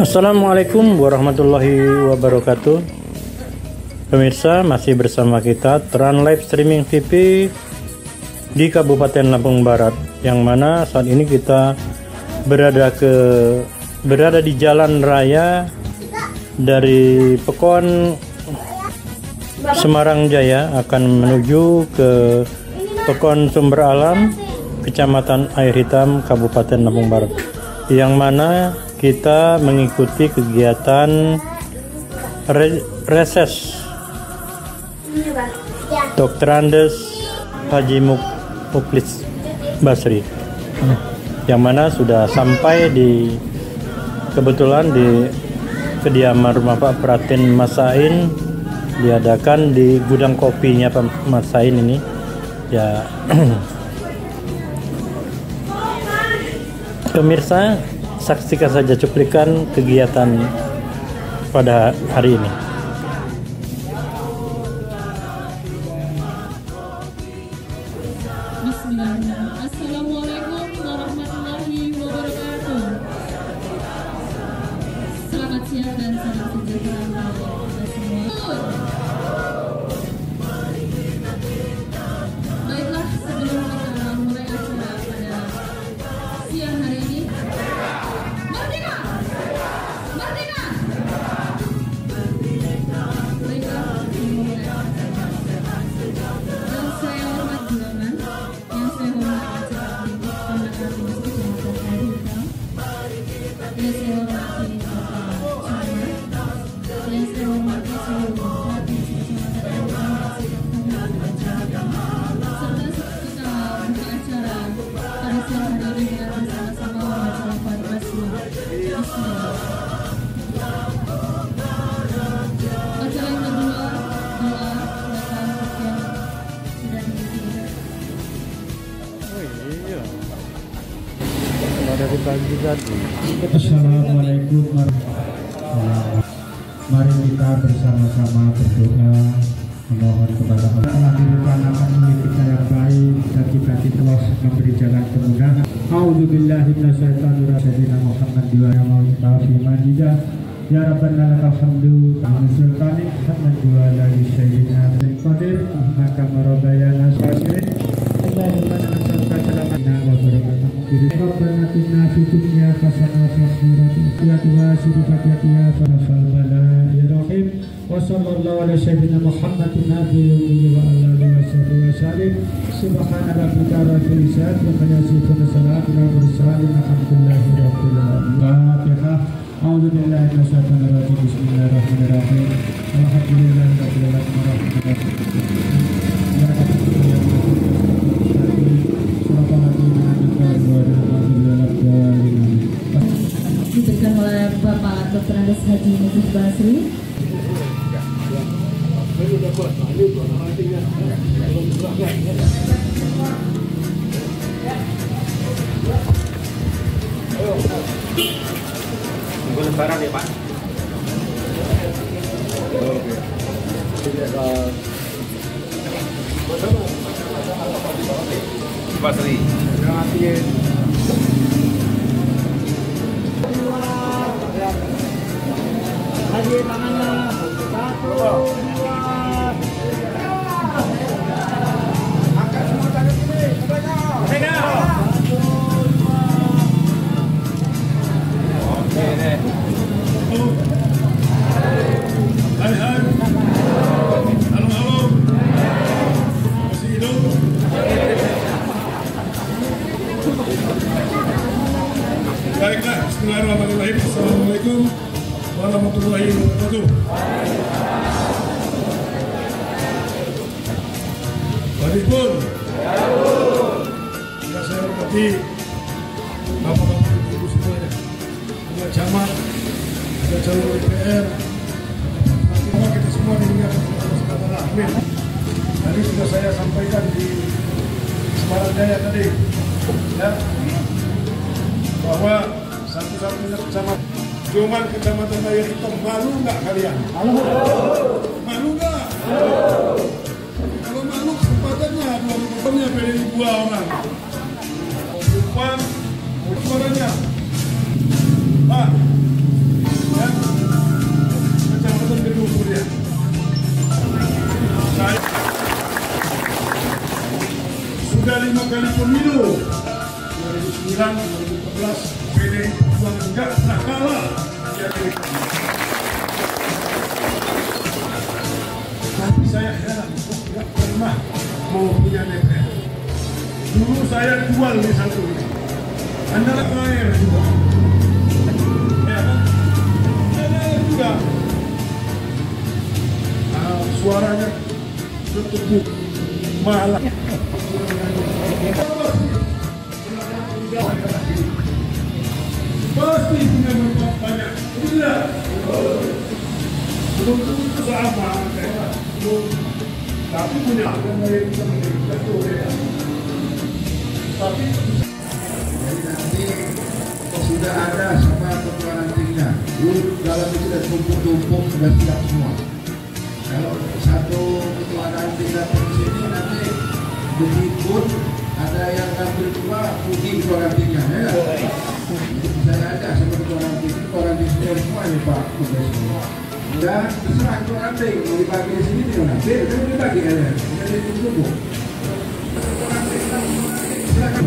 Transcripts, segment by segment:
Assalamualaikum warahmatullahi wabarakatuh. Pemirsa, masih bersama kita Trans Live Streaming TV di Kabupaten Lampung Barat, yang mana saat ini kita berada di jalan raya dari Pekon Semarang Jaya akan menuju ke Pekon Sumber Alam, Kecamatan Air Hitam, Kabupaten Lampung Barat, yang mana kita mengikuti kegiatan reses Dr. Andes Haji Muklis Basri, yang mana sudah sampai kebetulan di kediaman rumah Pak Pratin Masain, diadakan di gudang kopinya Pak Masain ini ya. Pemirsa, saksikan saja cuplikan kegiatan pada hari ini. Bismillahirrahmanirrahim. Assalamualaikum warahmatullahi wabarakatuh. Selamat siang dan salam sejahtera untuk kita semua. Baiklah, sebelum kita mulai acara pada siang hari ini, Merdeka! Merdeka! Baiklah, dimulai. Dan saya hormat Julangan, yang saya hormati Majelis Tinggi Kecamatan Air Hitam, yang saya hormati Bapak Camat, yang saya hormati seluruh Provinsi Kecamatan Air Hitam, serta kita buka acara pada siang hari ini dengan bersama-sama membaca lafaz basmalah. Bismillah. Acara yang kedua, doa dan yang sudah dimulai. Dari pagi tadi. Assalamualaikum warahmatullahi wabarakatuh. Mari kita bersama-sama berdoa memohon kepada Allah telah direncanakan milik kita yang baik dan kita terus memberi jalan kemudahan. A'udzubillahi minasyaitonir rajim. Muhammad wa ya maula fi majidah ya rabbana lakal hamdu wa sultanik hamdan wa la sayyidina bil qadir maka marabayana sasirin Allahumma nas'aluka salamana wa barakatuh. Rabbana atina fid dunya hasanah wa fil akhirati hasanah wa qina adzabannar. Wa sallallahu ala sayyidina Muhammadin nabiyyi wa ala alihi wa sahbihi. Subhana rabbika rabbil izzati amma yasifun wa salamun alal mursalin walhamdulillahi rabbil alamin. Fatihah. A'udzu billahi minasyaitonir rajim. Bismillahirrahmanirrahim. Alhamdulillahi rabbil alamin. Diberikan oleh Bapak Dr. Andes Haji Muklis Basri. Tunggu lebaran ya Pak. Basri. Lagi tangannya 1, 2. Angkat semua tangan sini. Merdeka. Oke deh. Hai hai. Halo halo. Masih hidup? Baiklah, bismillahirrahmanirrahim. Assalamualaikum warahmatullahi wabarakatuh. Waalaikumsalam. Yang saya hormati bapak-bapak ibu semuanya, ada camat, ada calon DPR, kita semua dimuliakan oleh Allah Subhanahu wa Ta'ala. Amin. Tadi sudah saya sampaikan di Semarang Jaya tadi, ya, bahwa satu-satunya kecamatan, cuman kecamatan Air Hitam. Malu nggak kalian? Malu nggak? Kalau malu kesempatannya 2000 pilih 2 orang. Depan suaranya Pak, Sudah 5 kali pemilu, 2009, 2014, PDI Perjuangan enggak pernah kalah di Amerika. Tapi saya heran, kok nggak pernah mau punya DPR. Dulu saya jual di satu ini, Anda air juga, ya kan? Ada air juga. Nah, suaranya bertepuk malah. Pasti punya manfaat banyak, tidak? Belum tentu sama, tapi punya dari kita tapi jadi nanti sudah ada sama ketua nantinya. Dalam itu sudah tumpuk-tumpuk, sudah siap semua. Kalau satu ketua nanti datang ke sini nanti begitu ada yang ngambil dua puji ketua nantinya, ya. Saya ada sama ketua nanti, ketua nanti semua ini Pak. Dan terserah ketua nanti mau dibagi di sini tidak nanti, saya dibagi kalian, jadi tumpuk. Silakan.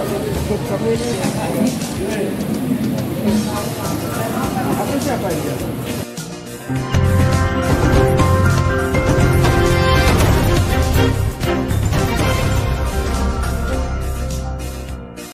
Siapa ini?